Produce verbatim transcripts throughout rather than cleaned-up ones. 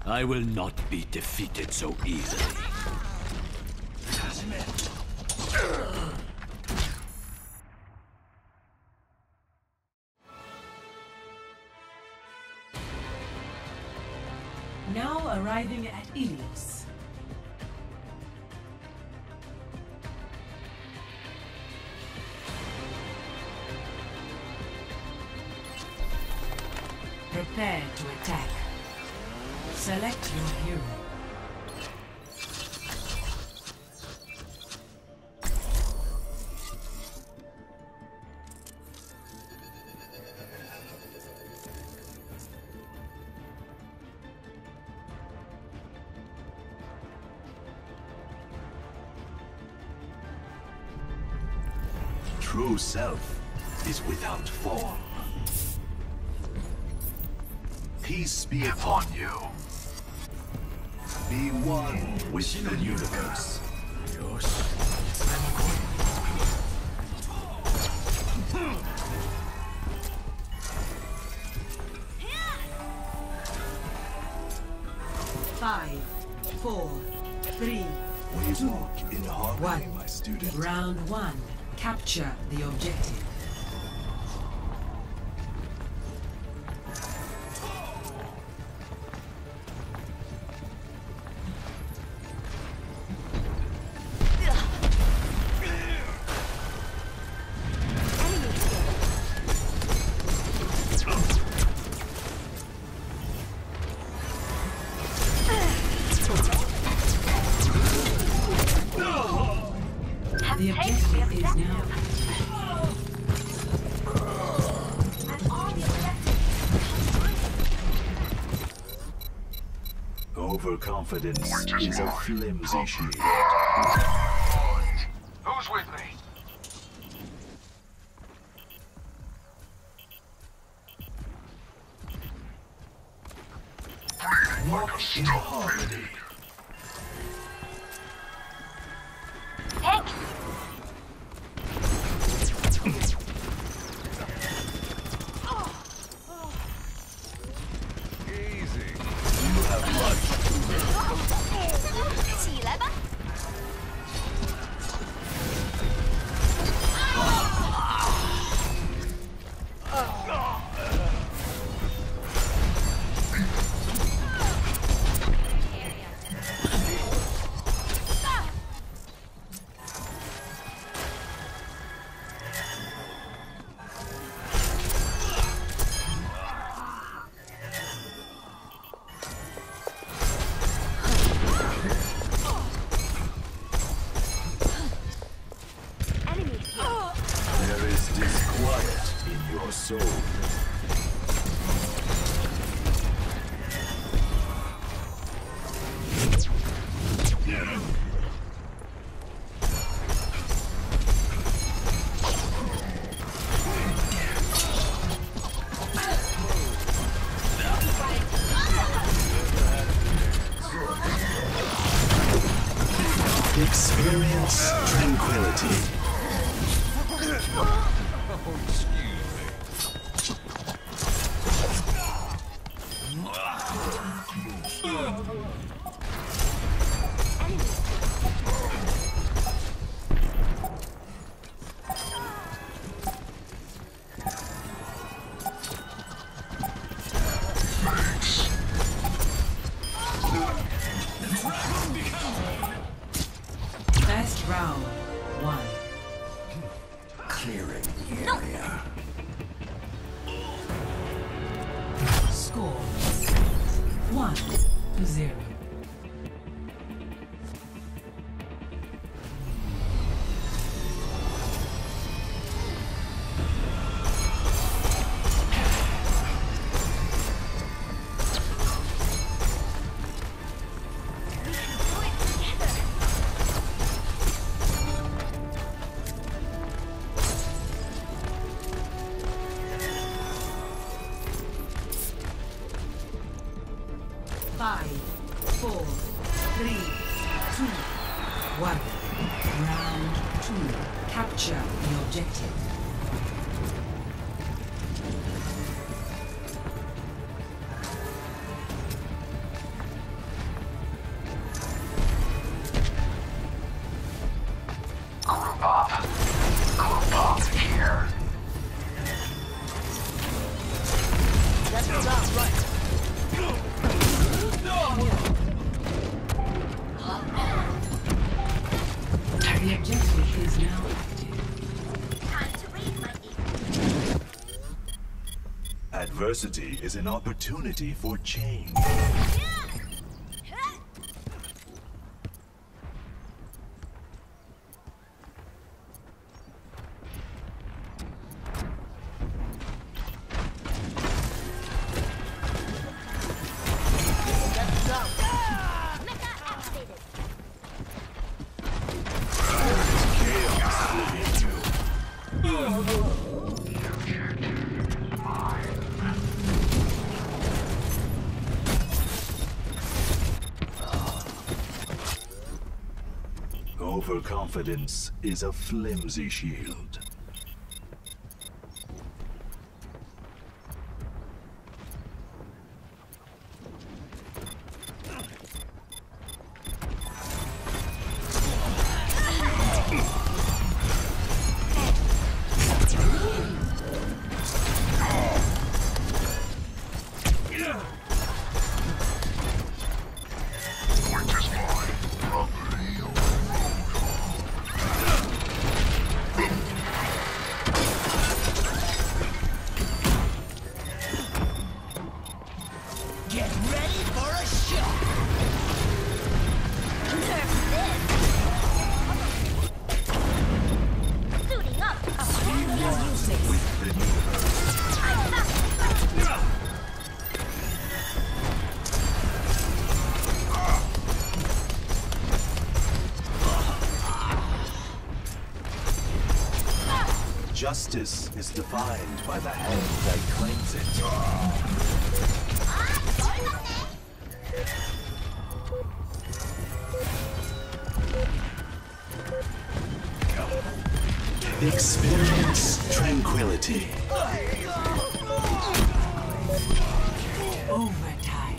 I will not be defeated so easily. Now arriving at Ilios. Prepare to attack. Select your hero. True self is without form. Peace be upon you. Be one with the universe. Five, four, three, We two, walk in harmony, one. my student. Round one. Capture the objective. The objective is now. Overconfidence is a flimsy shield. Who's with me? Walk in harmony. Thanks. You have much. 起来吧。 There is disquiet in your soul. Experience tranquility. Best round one. Clearing the area. Score one to zero. Five, four, three, two, one. Round two. Capture the objective. Adversity is an opportunity for change. Overconfidence is a flimsy shield. Justice is defined by the hand that claims it. Experience tranquility. Overtime.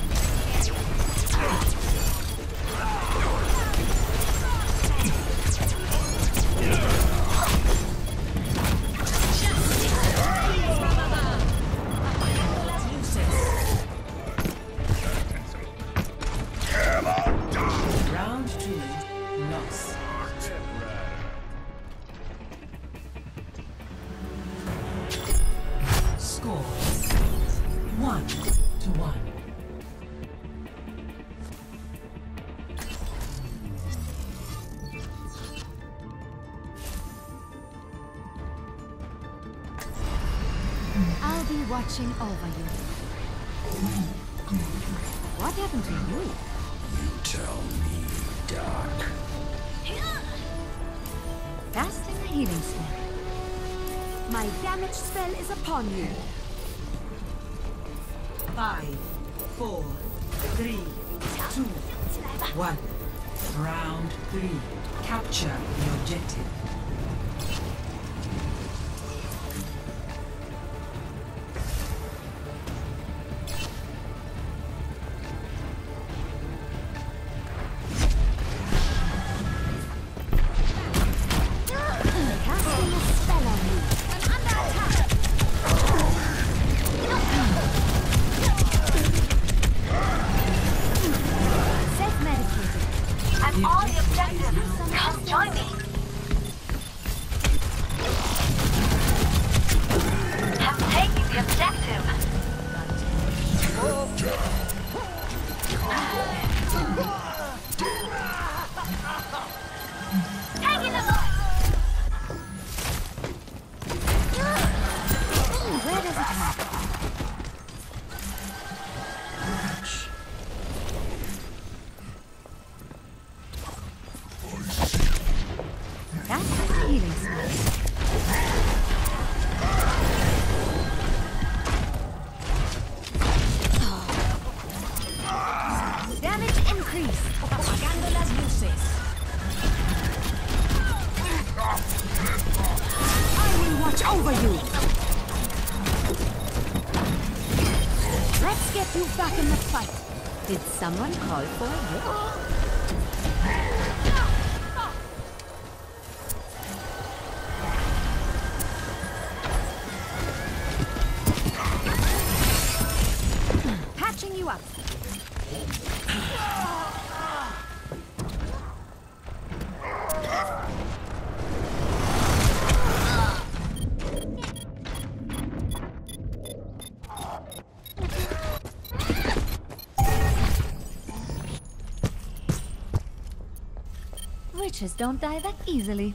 Round two, loss. Score one to one. I'll be watching over you. What happened to you? You tell me, Doc. Casting a healing spell. My damage spell is upon you. Five, four, three, two, one. Round three. Capture the objective. Casting a spell on you. I'm under attack. Self-medicated. I'm on the objective. Come join me. I'm taking the objective. Taking the loss. Where does it happen? That's a healing spell. Damage increase. Apagando las luces. I will watch over you. Let's get you back in the fight. Did someone call for you? Patching you up. Witches don't die that easily.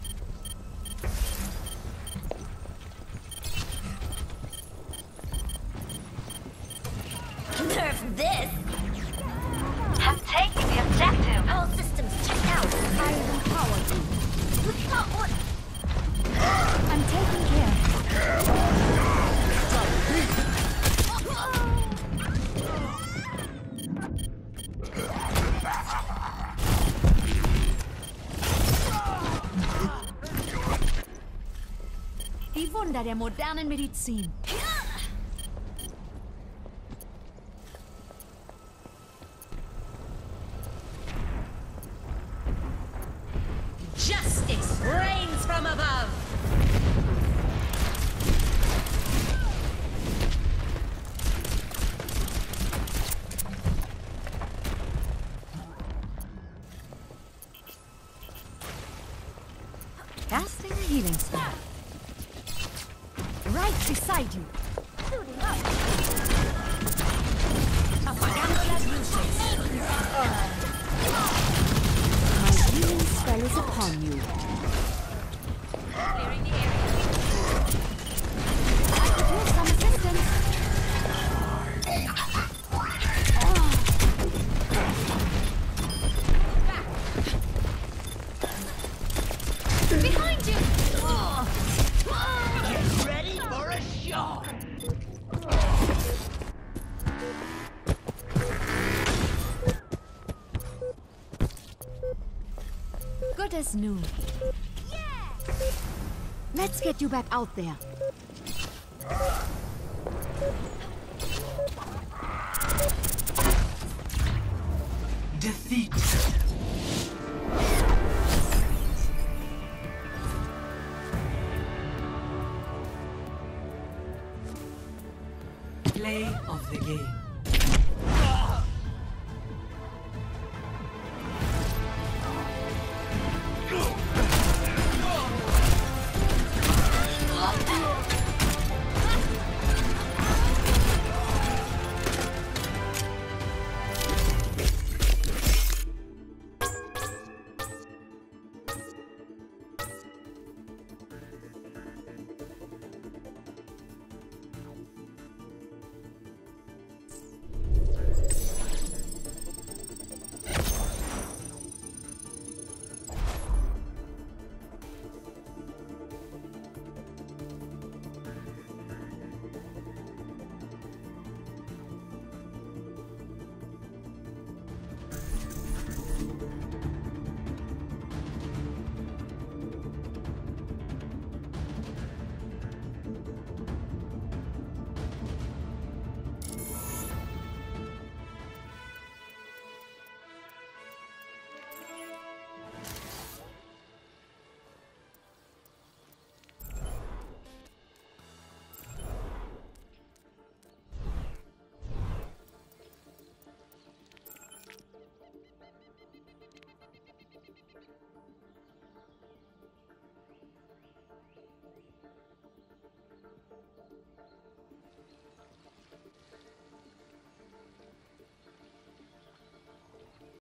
Nerf this! Have taken the objective! All systems checked out! I empower you. With your order! I'm taking care. Die Wunder der modernen Medizin. Justice reigns from above! Casting a healing spell. Right beside you. Apagando las luces! My healing spell is upon you. Clearing the area. I could use some assistance. Behind you! Get ready for a show! Good as new. Let's get you back out there. Defeat. Play of the game.